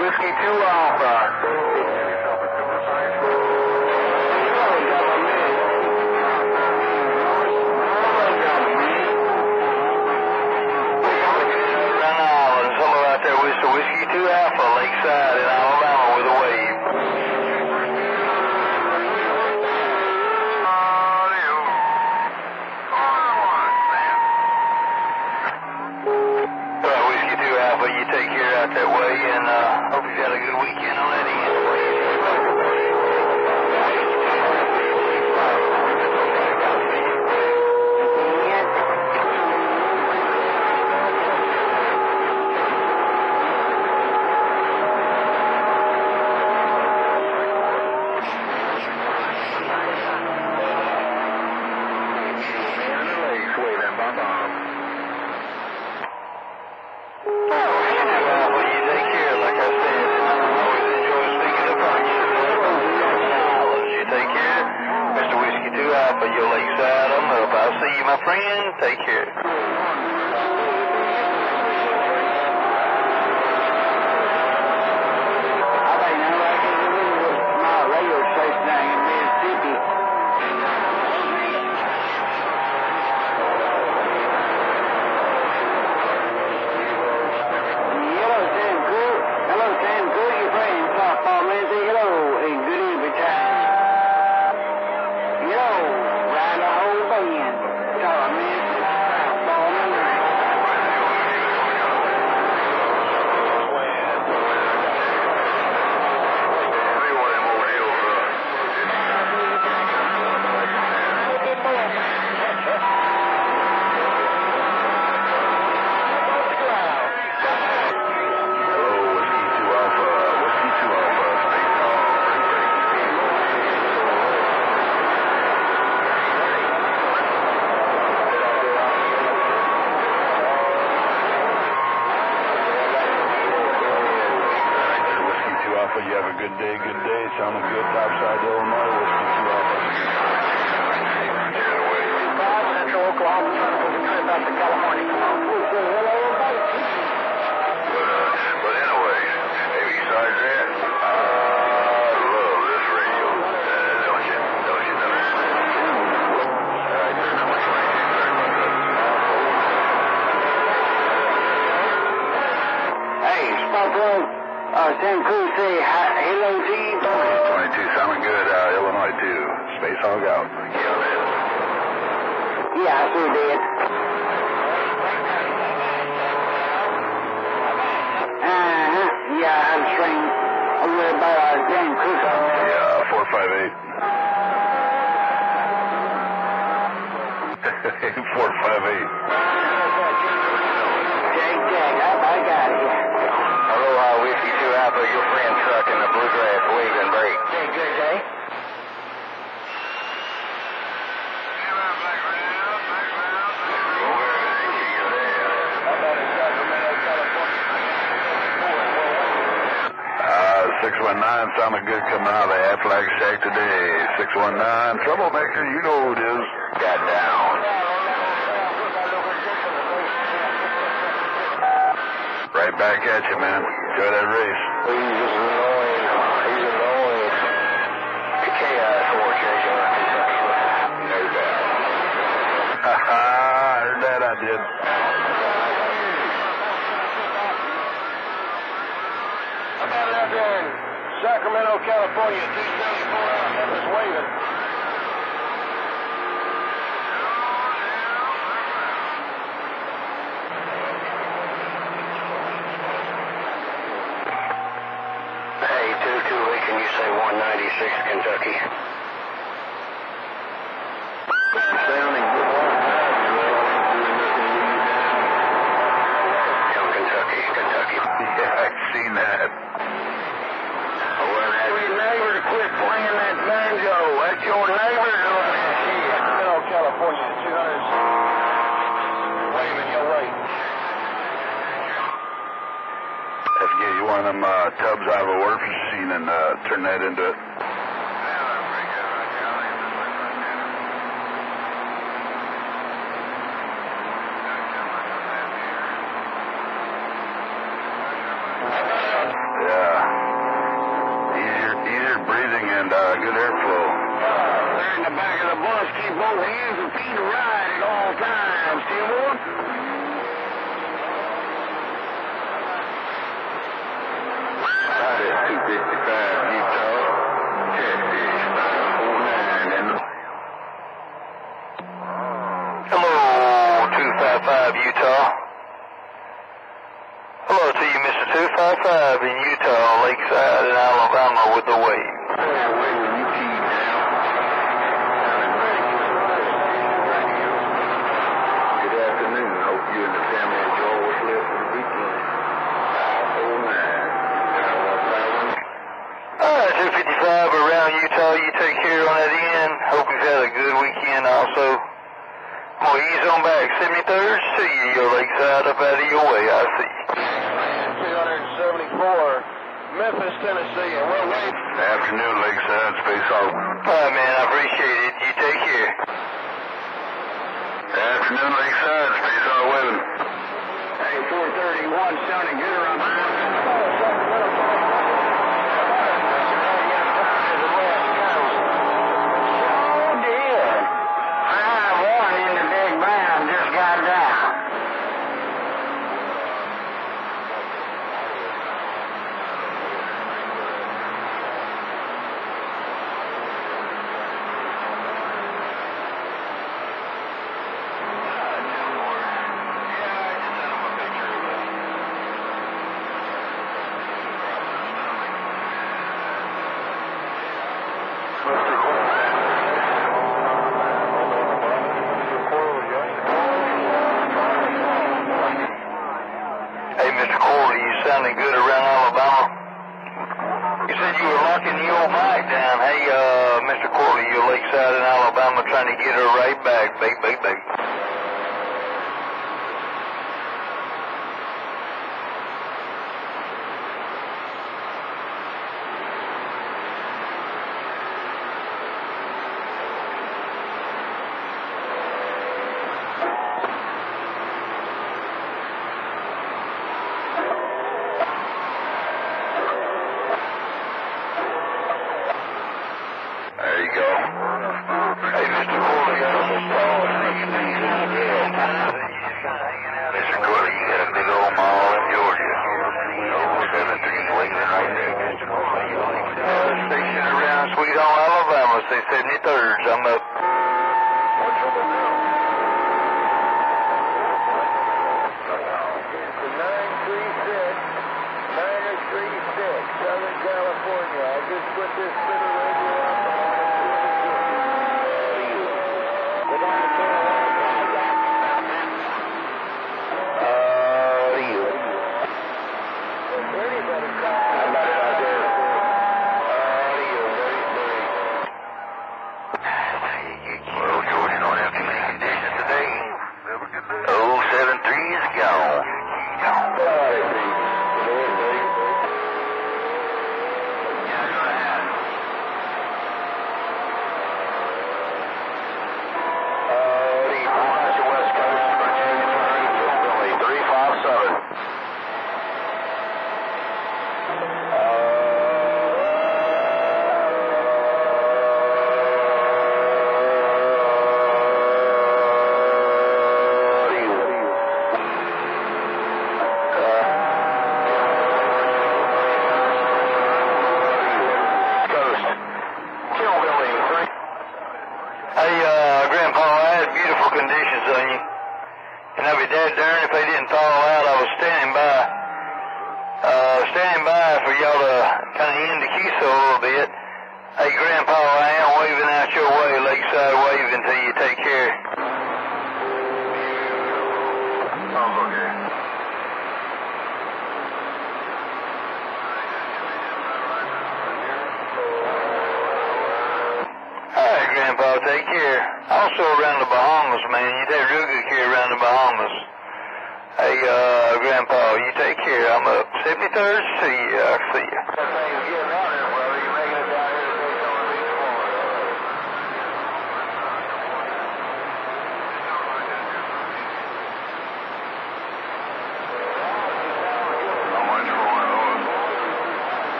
Whiskey 2 Alpha. Whiskey 2 Alpha, Lakeside in Alabama with a wave. Alright, Whiskey 2 Alpha, you take care out that way, and hope you've had a good weekend on that end. Your Lakeside, I'm up. I'll see you, my friend. Take care. You have a good day, good day. Sounding good, topside Illinois, Whiskey 2 Alpha. Central Oklahoma, trying to book a trip out to California. But anyway, hey, besides that, I love this radio. Don't you know? Hey, Spot Road. Sam Cruz say hello to you. 22 sounding good, Illinois 2. Space Hog out. Yeah, I sure did. Yeah, I'm trained over there by Sam Cruz. Yeah, 458. 458. I got it. Hello, Whiskey 2 Alpha, your friend truck in the bluegrass wave and break. Hey, good day. Uh, 619 sounded good coming out of the Aflac Shack today. 619, troublemaker, you know who it is. Got down. Right back at you, man. Enjoy that race. He's annoying. He's annoying. KI-4, no doubt. Haha, I heard that, I did. How about it out there in Sacramento, California, 274 out, Memphis waving. Can you say 196 Kentucky? Sounding good. Kentucky. Yeah, I've seen that. Well, have your neighbor to quit playing that banjo. That's your neighbor doing that shit. California, 200. Waving your way. Have to get you one of them tubs out of a warp machine and turn that into it. Yeah. morning and good airflow. They're in the back of the bus. Keep both hands and feet right at all times. Timor? That is 255 Utah. Catfish 549 and... Hello, 255 Utah. Hello to you, Mr. 255 in Utah, Lakeside in Alabama with the wave. Good afternoon. Hope you and the family enjoy what's left for the weekend. 255 around Utah. You take care on that end. Hope you've had a good weekend also. Well, ease on back. 73rd, see you. You're Lakeside up out of your way. I see you. 274, Memphis, Tennessee, and we're waiting. Afternoon, Lakeside, space off. All right, man, I appreciate it. You take care. Afternoon, Lakeside, space off, waiting. Hey, 431, sounding good around the sounding good around Alabama. You said you were locking the old mic down. Hey, Mr. Corley, you're Lakeside in Alabama trying to get her right back. Baby. There you go. Hey, Mr. Corley, Mr. Corley, you got a big old mall in Georgia. 073 waiting right there. Station around Sweet Home, Alabama. Say 73rd. I'm up. Southern California. I just put this city radio up Well, Georgia don't have too many conditions today. 073 is gone. Conditions on you. And I'd be dead darn if they didn't fall out. I was standing by for y'all to kind of end the QSO a little bit. Hey, Grandpa, I am waving out your way, Lakeside wave until you take care. Oh, okay. All right, Grandpa, take care. Also around the Bahamas, man. You take real good care around the Bahamas. Hey, Grandpa, you take care. I'm up. 73rd, see you. I'll see you.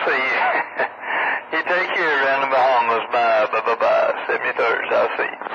see you. You take care around the Bahamas. Bye. 73rd, I'll see you.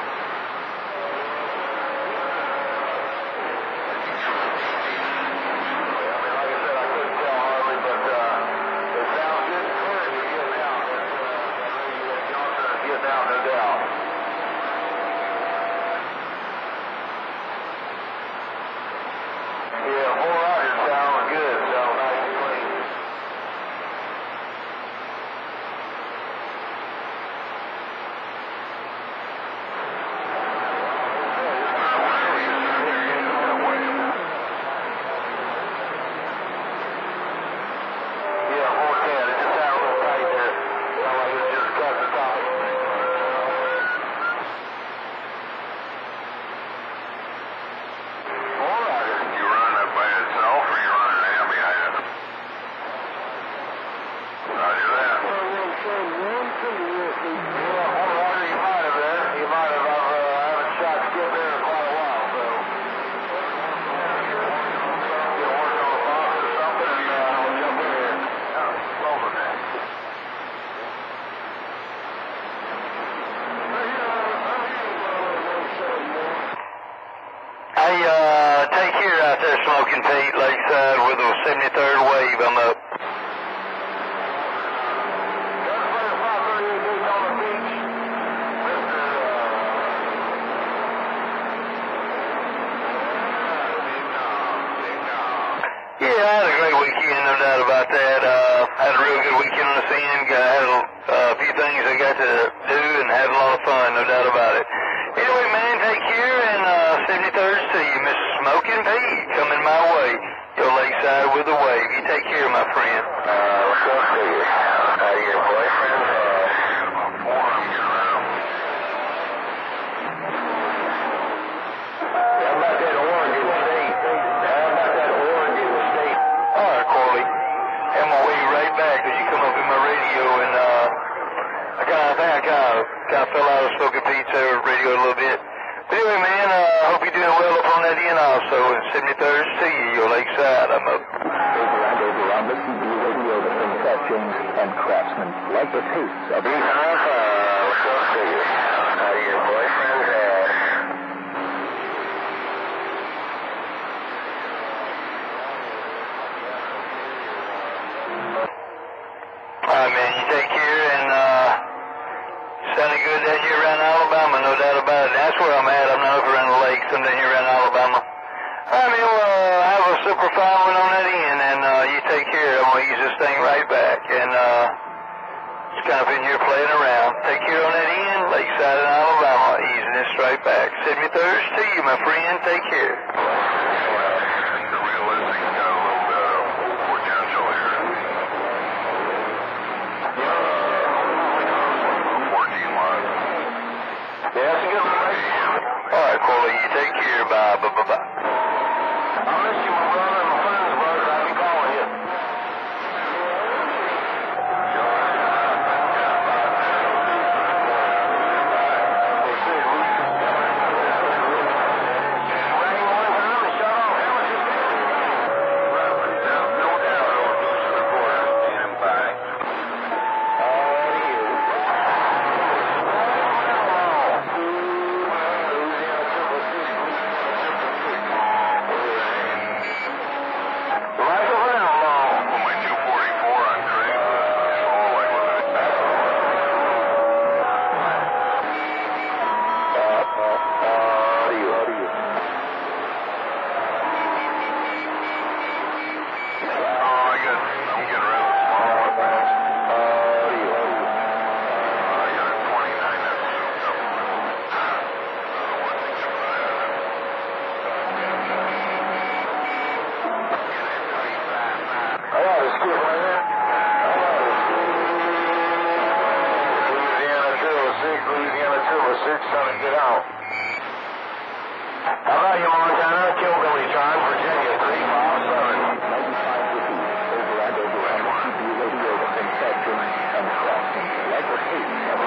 Take care out there, Smoking Pete, Lakeside with a 73rd wave. I'm up. Yeah, I had a great weekend, no doubt about that. Had a real good weekend on the scene. Had a few things I got to do and had a lot of fun, no doubt about it. Anyway, man, take care, and 73rd to you, Mr. Smoking Pete, coming my way. Your Lakeside with a wave. You take care, my friend. What's up to you? Your boyfriend? How about that Oregon State? All right, Corley. I'm going to wait right back because you come up in my radio, and I think I kind of fell out of Smoking Pete's radio a little bit. But anyway, man, I hope you're doing well up on that end also. And 73rd to you, your Lakeside. I'm up. Over on the CB radio, the confections and craftsmen like the tastes of What's up to you? Your boyfriend's ass. All right, man, you take care, and sounding good down here around Alabama, no doubt about it. That's where I'm at. I'm not over around the lakes. I'm down here around Alabama. All right, man, well, have a super fine one on that end, and you take care. I'm going to use this thing right back, and just kind of in here playing around. Take care on that end, Lakeside in Alabama, easing this right back. 73rd to you, my friend. Take care. The realistic got a little bit of potential here. 14 months. Yeah, that's a good one. All right, Corley, you take care. Bye. I'll miss you, my brother and my friends, brother. I'll be calling you. Louisiana 206 trying to get out. How about you, Montana? Killbilly time, Virginia 357. 95 over on the CB radio, the confections and craftsmen like the tastes of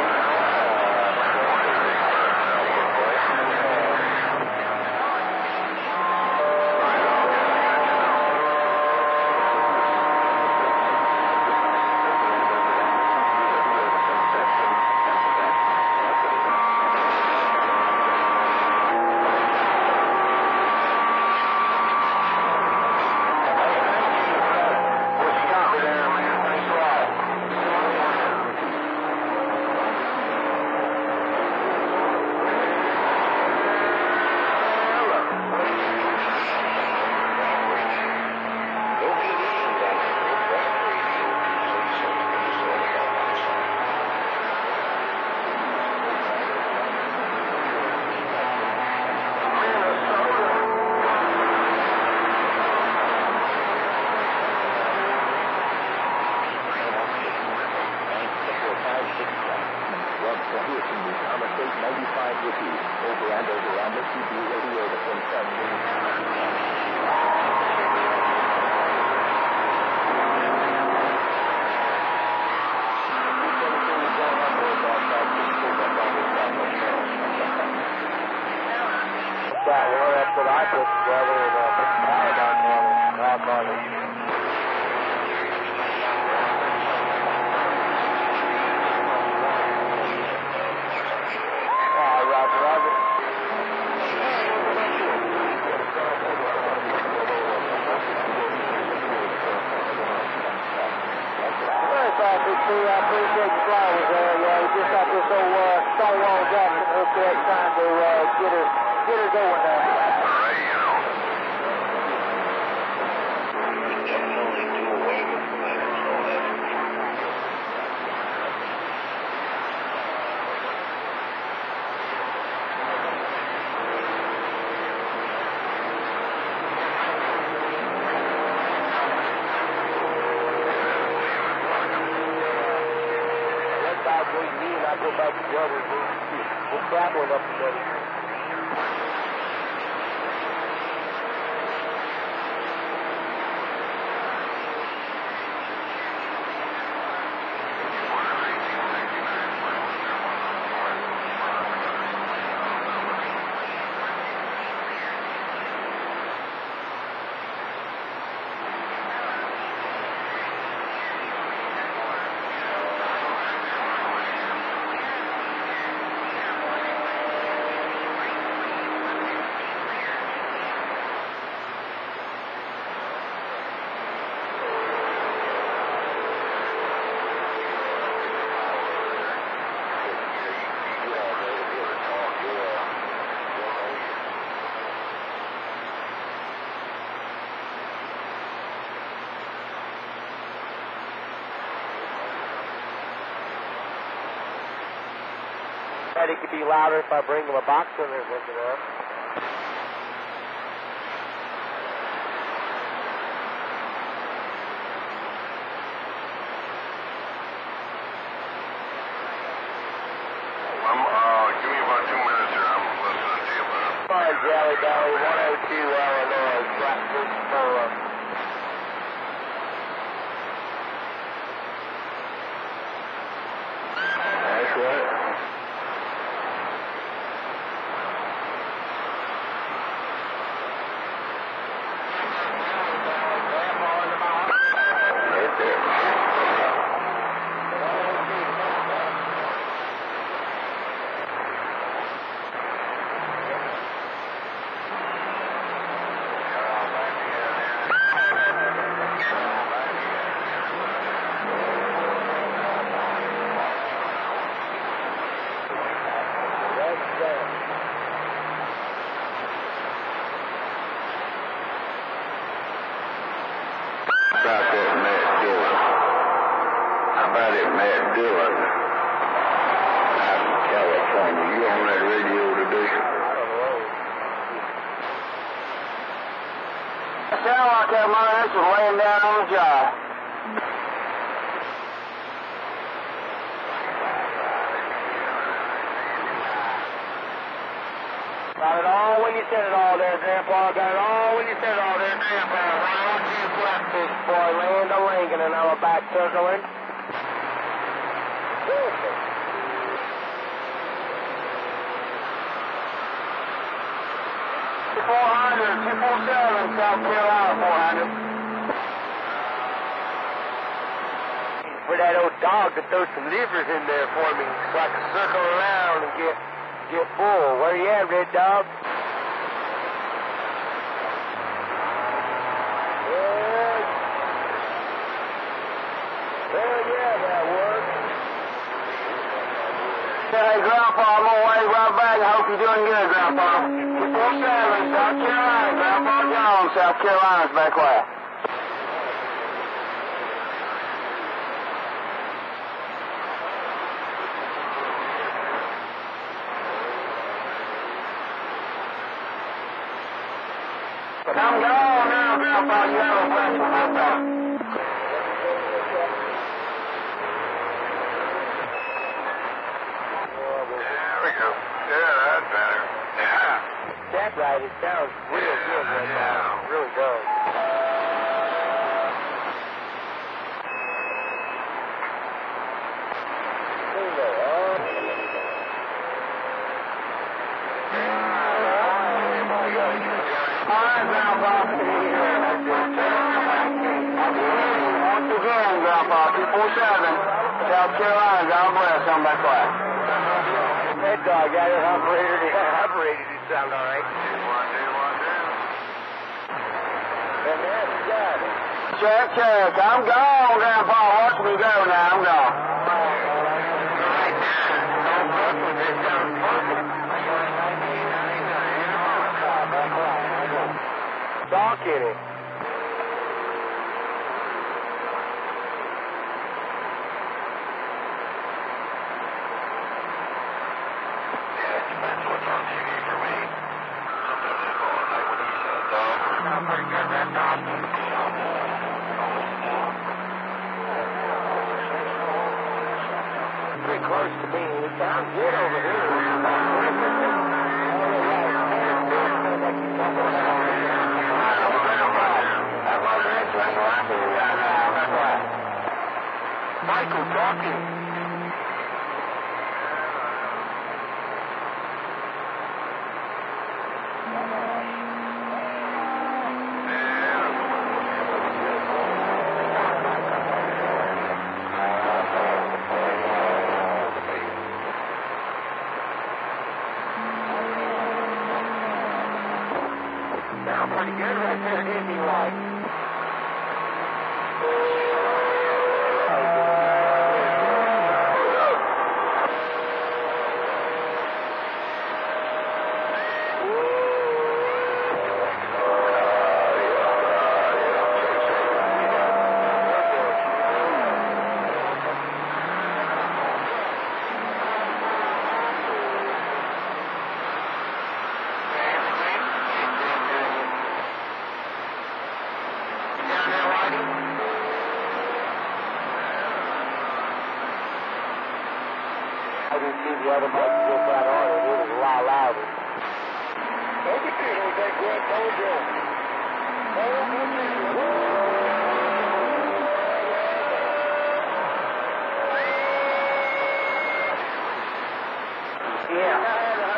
put together and put the power back on and knock on it. Roger, Roger. I appreciate the flowers there. Yeah, we just got this old Stonewall Jackson hooked up, trying to get her going there. Right, you know. Definitely do away with the letters, so that's for sure. I go back together, we'll travel up together. It could be louder if I bring him a box in there, looking up. Give me about 2 minutes here. I'm listening to you, man. Fine, Jelly Belly, 102 Illinois, Blackfoot 4. That's right. About that Matt Dillon. How about it, Matt Dillon? Out in California. You on that radio today? It sounds like that mother was laying down on the job. Got it all when you said it all there, Grandpa. Got it all when you said it all there, Grandpa. Round to Blackfish, boy. Land of Lincoln, and now we're back circling. 247, South Carolina, 400. For that old dog to throw some livers in there for me so I can circle around and get full. Where you at, Red Dog? Well, yeah, that works. Hey, Grandpa, I'm gonna wait right back. I hope you're doing good, Grandpa. 247, South Carolina, Grandpa Jones, South Carolina's back west. I'm gone now, Grandpa. You have a blessed one, Grandpa. There we go. Yeah, that's better. Yeah. That's right. It sounds real good, Grandpa. Yeah. It really does. Grandpa. 247. South Carolina, God bless. I'm back quiet. Head dog, got it operated. Operated, it sound all right. 212. And that's got it. Check, check. I'm gone, Grandpa. Watch me go now. I'm gone. Right now. Don't fuck with this. Don't fuck with it. Talk in it. Pretty close to me. It sounds good over here. Michael talking. Sound pretty good right there, didn't you, like? I didn't see the other button get that on it. It was a lot louder. Yeah.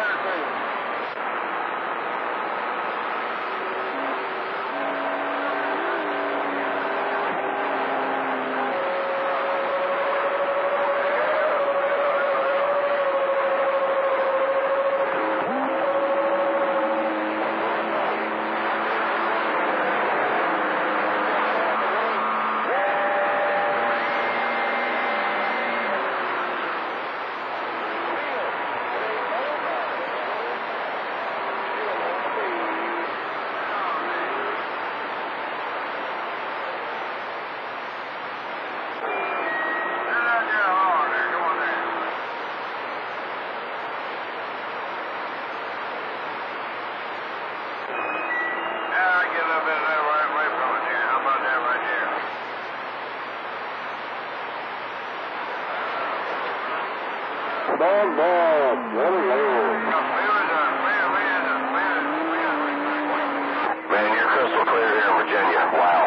Man, you're crystal clear here in Virginia. Wow.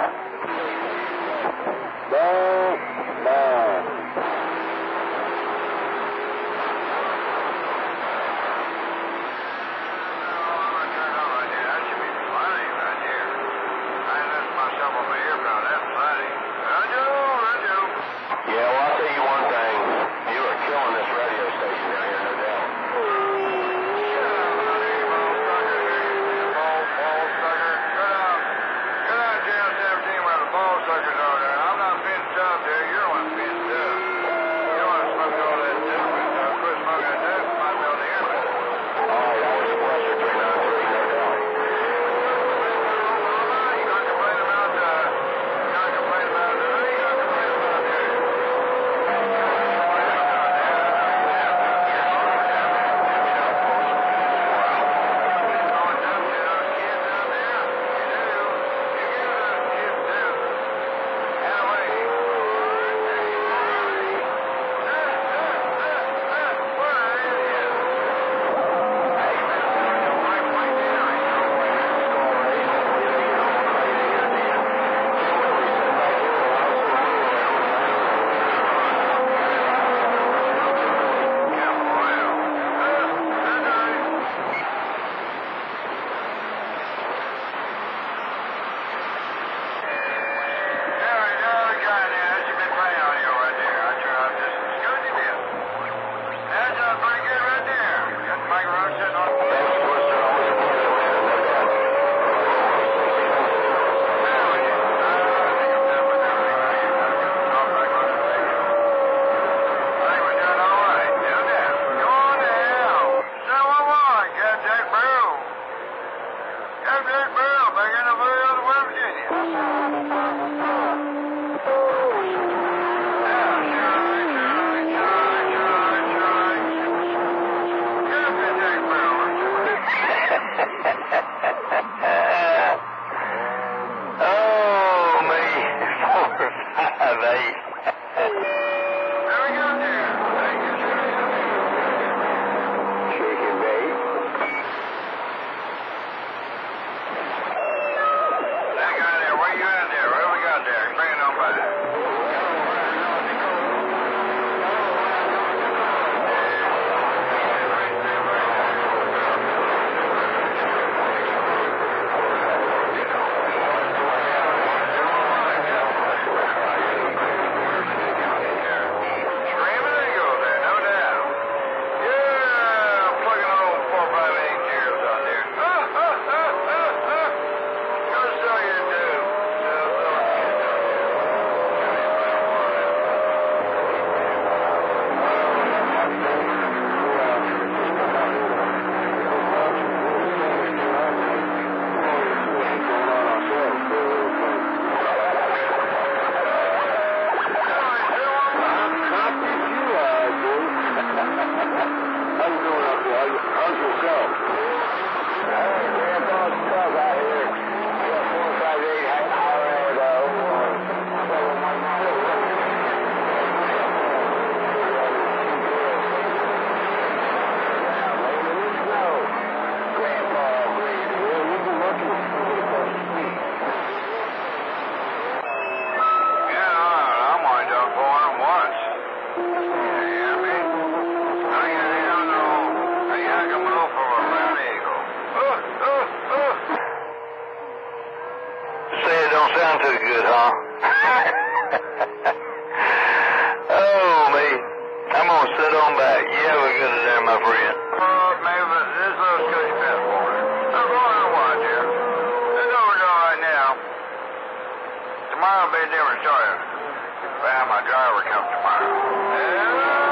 Suckers over there. I'm not being don't sound too good, huh? Oh, me. I'm going to sit on back. You have a good day, my friend. Maybe this little scooty pet for it. I'm going to watch you. It's overdone right now. Tomorrow will be a different story. Well, my driver comes tomorrow.